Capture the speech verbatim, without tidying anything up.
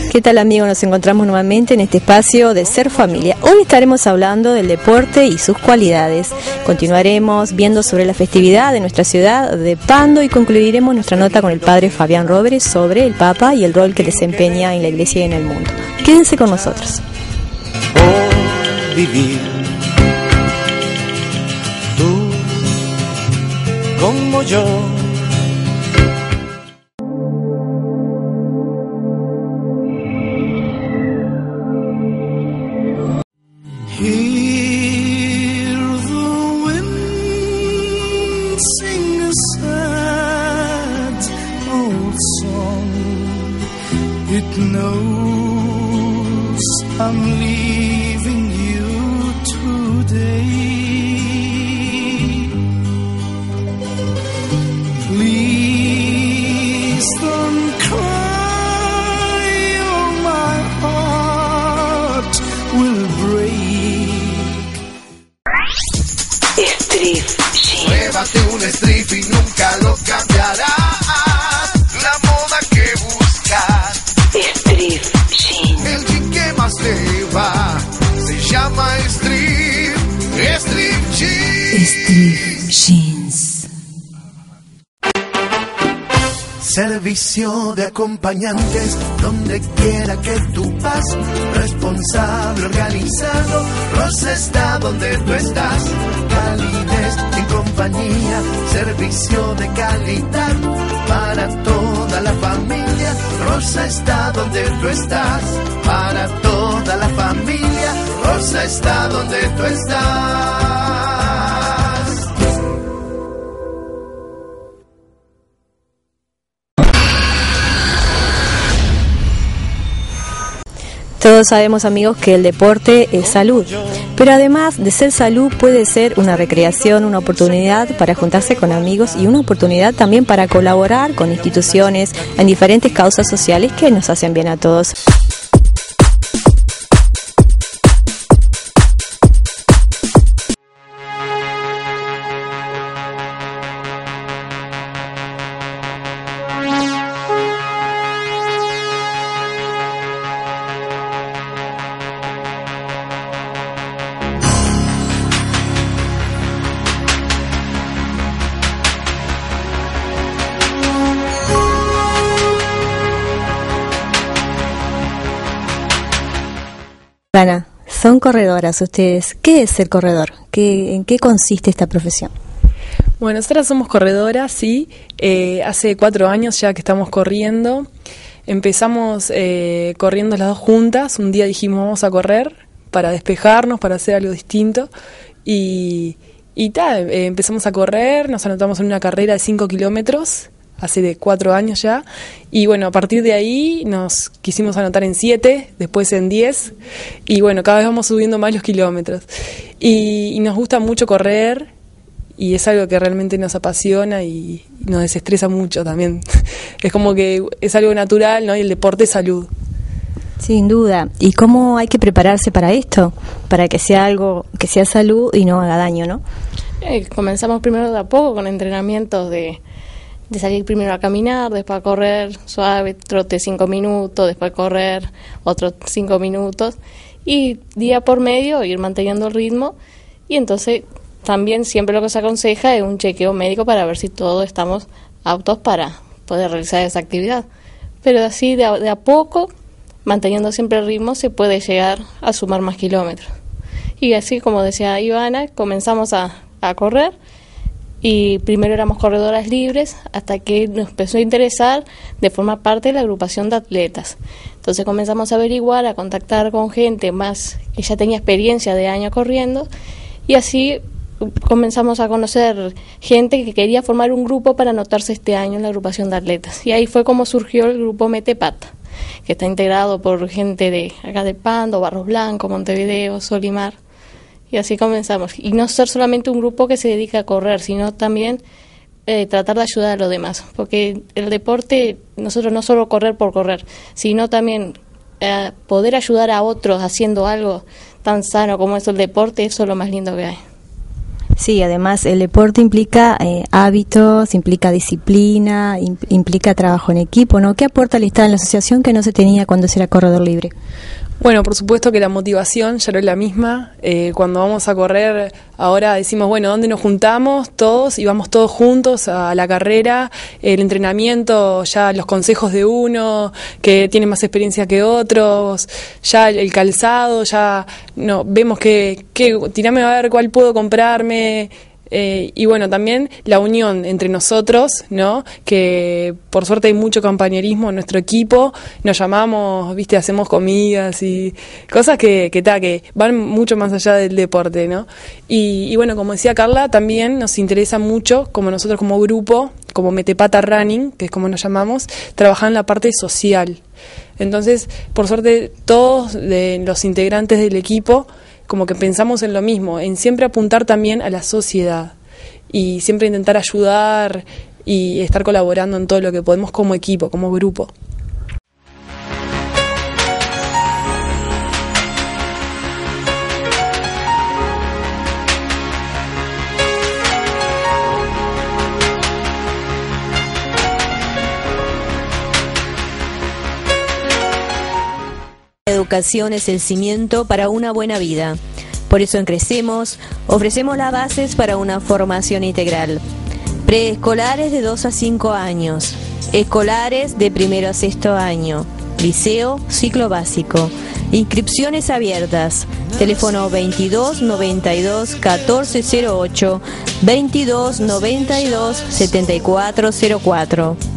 ¿Qué tal, amigos? Nos encontramos nuevamente en este espacio de Ser Familia. Hoy estaremos hablando del deporte y sus cualidades. Continuaremos viendo sobre la festividad de nuestra ciudad de Pando y concluiremos nuestra nota con el padre Fabián Robles sobre el Papa y el rol que desempeña en la Iglesia y en el mundo. Quédense con nosotros. Por vivir, tú como yo. Hear the wind sing a sad old song. It knows I'm leaving you today. Please don't cry, or my heart will break. Pruébate un strip y nunca lo cambiarás. La moda que buscas. Strip Jeans. El jean que más te va se llama strip. Strip Jeans. Strip Jeans. Servicio de acompañantes donde quiera que tú vas. Responsable, organizado. Rosa está donde tú estás. Calidez en compañía. Servicio de calidad para toda la familia. Rosa está donde tú estás. Para toda la familia. Rosa está donde tú estás. Todos sabemos, amigos, que el deporte es salud, pero además de ser salud puede ser una recreación, una oportunidad para juntarse con amigos y una oportunidad también para colaborar con instituciones en diferentes causas sociales que nos hacen bien a todos. Ana, son corredoras ustedes. ¿Qué es ser corredor? ¿Qué, ¿En qué consiste esta profesión? Bueno, nosotras somos corredoras, sí. Eh, hace cuatro años ya que estamos corriendo. Empezamos eh, corriendo las dos juntas. Un día dijimos vamos a correr para despejarnos, para hacer algo distinto. Y, y tal, eh, empezamos a correr, nos anotamos en una carrera de cinco kilómetros. Hace de cuatro años ya, y bueno, a partir de ahí nos quisimos anotar en siete, después en diez, y bueno, cada vez vamos subiendo más los kilómetros, y, y nos gusta mucho correr, y es algo que realmente nos apasiona y nos desestresa mucho también. Es como que es algo natural, ¿no? Y el deporte es salud. Sin duda. ¿Y cómo hay que prepararse para esto? Para que sea algo, que sea salud y no haga daño, ¿no? Eh, comenzamos primero de a poco con entrenamientos de de salir primero a caminar, después a correr suave, trote cinco minutos, después correr otros cinco minutos y día por medio ir manteniendo el ritmo. Y entonces también siempre lo que se aconseja es un chequeo médico para ver si todos estamos aptos para poder realizar esa actividad. Pero así de a, de a poco, manteniendo siempre el ritmo, se puede llegar a sumar más kilómetros. Y así, como decía Ivana, comenzamos a, a correr. Y primero éramos corredoras libres hasta que nos empezó a interesar de formar parte de la agrupación de atletas. Entonces comenzamos a averiguar, a contactar con gente más que ya tenía experiencia de años corriendo y así comenzamos a conocer gente que quería formar un grupo para anotarse este año en la agrupación de atletas. Y ahí fue como surgió el grupo Metepata, que está integrado por gente de acá de Pando, Barros Blancos, Montevideo, Solimar. Y así comenzamos. Y no ser solamente un grupo que se dedica a correr, sino también eh, tratar de ayudar a los demás. Porque el deporte, nosotros no solo correr por correr, sino también eh, poder ayudar a otros haciendo algo tan sano como es el deporte, eso es lo más lindo que hay. Sí, además el deporte implica eh, hábitos, implica disciplina, im- implica trabajo en equipo, ¿no? ¿Qué aporta el estar en la asociación que no se tenía cuando se era corredor libre? Bueno, por supuesto que la motivación ya no es la misma. Eh, cuando vamos a correr, ahora decimos, bueno, ¿dónde nos juntamos? Todos, y vamos todos juntos a la carrera. El entrenamiento, ya los consejos de uno, que tiene más experiencia que otros, ya el calzado, ya no vemos que, que tirame a ver cuál puedo comprarme. Eh, y bueno, también la unión entre nosotros, ¿no? Que por suerte hay mucho compañerismo en nuestro equipo, nos llamamos, viste, hacemos comidas y cosas que, que, ta, que van mucho más allá del deporte, ¿no? Y, y bueno, como decía Carla, también nos interesa mucho, como nosotros como grupo, como Metepata Running, que es como nos llamamos, trabajar en la parte social. Entonces, por suerte, todos de los integrantes del equipo como que pensamos en lo mismo, en siempre apuntar también a la sociedad y siempre intentar ayudar y estar colaborando en todo lo que podemos como equipo, como grupo. La educación es el cimiento para una buena vida. Por eso en Crecemos ofrecemos las bases para una formación integral. Preescolares de dos a cinco años, escolares de primero a sexto año, liceo, ciclo básico. Inscripciones abiertas. Teléfono veintidós noventa y dos catorce cero ocho, veintidós noventa y dos setenta y cuatro cero cuatro.